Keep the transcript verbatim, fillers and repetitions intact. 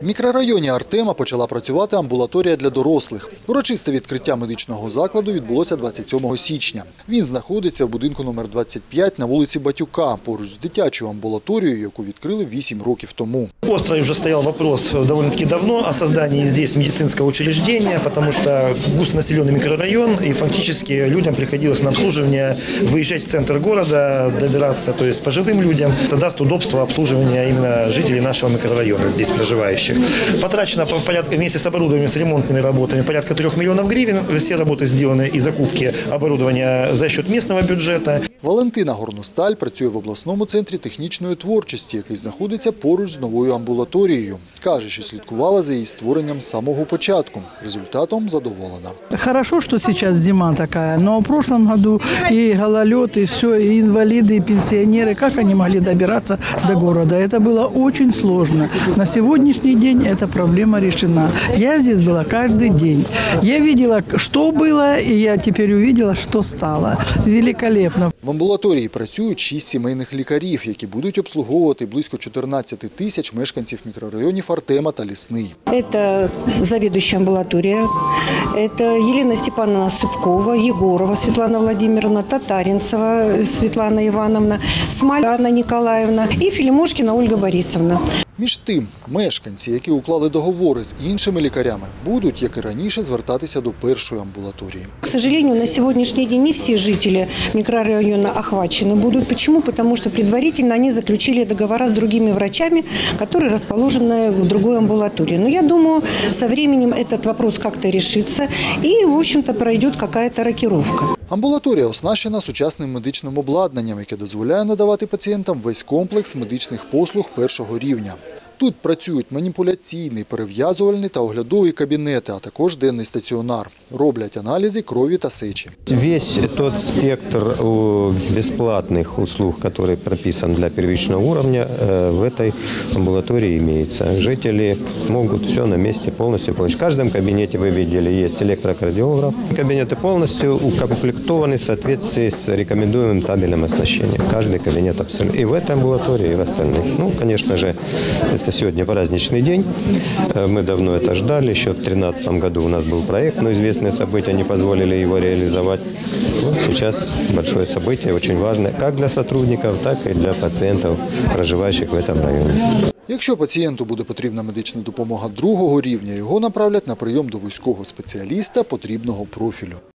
В мікрорайоні Артема почала працювати амбулаторія для дорослих. Урочисте відкриття медичного закладу відбулося двадцять сьомого січня. Він знаходиться в будинку номер двадцять п'ять на вулиці Батюка, поруч з дитячою амбулаторією, яку відкрили вісім років тому. Остро уже стоял вопрос довольно-таки давно о создании здесь медицинского учреждения, потому что густонаселенный микрорайон, и фактически людям приходилось на обслуживание выезжать в центр города, добираться, то есть пожилым людям. Это даст удобство обслуживания именно жителей нашего микрорайона, здесь проживающих. Потрачено порядка, вместе с оборудованием, с ремонтными работами, порядка трех миллионов гривен. Все работы сделаны и закупки оборудования за счет местного бюджета. Валентина Горносталь працює в обласному центрі технічної творчості, який знаходиться поруч з новою амбулаторією. Каже, що слідкувала за її створенням з самого початку. Результатом задоволена. Хорошо, что сейчас зима такая, но в прошлом году и гололед, и все, и инвалиды, и пенсионеры, как они могли добираться до города? Это было очень сложно. На сегодняшний день эта проблема решена. Я здесь была каждый день. Я видела, что было, и я теперь увидела, что стало. Великолепно. В амбулаторії працюють шість сімейних лікарів, які будуть обслуговувати близько чотирнадцяти тисяч мешканців мікрорайонів Артема та Лісний. Это заведующая амбулатория, это Елена Степановна Сыпкова, Егорова Светлана Владимировна, Татаринцева Светлана Ивановна, Смаль Анна Николаевна и Филимошкина Ольга Борисовна. Між тим, мешканці, які уклали договори з іншими лікарями, будуть, як і раніше, звертатися до першої амбулаторії. К сожалению, на сегодняшний день не все жители микрорайона охвачены будут. Почему? Потому что предварительно они заключили договора с другими врачами, которые расположены в другой амбулатории. Но я думаю, со временем этот вопрос как-то решится и, в общем-то, пройдет какая-то рокировка. Амбулаторія оснащена сучасним медичним обладнанням, яке дозволяє надавати пацієнтам весь комплекс медичних послуг першого рівня. Тут працюють маніпуляційний, перев'язувальний та оглядовий кабінети, а також денний стаціонар. Роблять аналізи крові та сечі. Весь тот спектр бесплатных услуг, который прописан для первичного уровня, в этой амбулатории имеется. Жители могут все на месте полностью получить. В каждом кабинете, вы видели, есть электрокардиограф. Кабинеты полностью укомплектованы в соответствии с рекомендуемым табелем оснащения. Каждый кабинет абсолютно. И в этой амбулатории, и в остальных. Ну, конечно же, это сегодня праздничный день. Мы давно это ждали. Еще в две тысячи тринадцатом году у нас был проект, но известные события не позволили его реализовать. Вот сейчас большое событие, очень важное как для сотрудников, так и для пациентов, проживающих в этом районе. Якщо пацієнту буде потрібна медична допомога другого рівня, його направлять на прийом до вузького спеціаліста потрібного профілю.